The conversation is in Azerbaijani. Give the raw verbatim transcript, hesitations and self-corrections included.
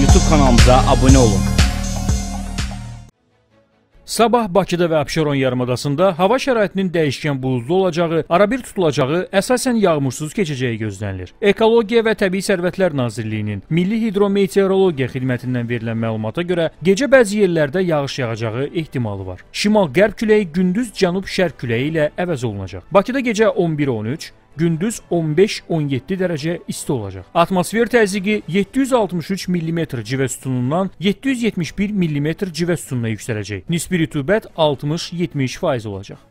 YouTube kanalımıza abunə olun. Sabah Bakıda və Abşeron yarımadasında hava şəraitinin dəyişkən buludlu olacağı, arabir tutulacağı, əsasən yağmursuz keçəcəyi gözlənilir. Ekologiya və Təbii Sərvətlər Nazirliyinin Milli Hidrometeorologiya xidmətindən verilən məlumata görə gecə bəzi yerlərdə yağış yağacağı ehtimalı var. Şimal-qərb küləyi gündüz cənub-şərq küləyi ilə əvəz olunacaq. Bakıda gecə on bir on üç, gündüz on beş on yeddi dərəcə isti olacaq. Atmosfer təzyiqi yeddi yüz altmış üç millimetr civə sütunundan yeddi yüz yetmiş bir millimetr civə sütununa yüksələcək. Nisbi rütubət altmış yetmiş faiz olacaq.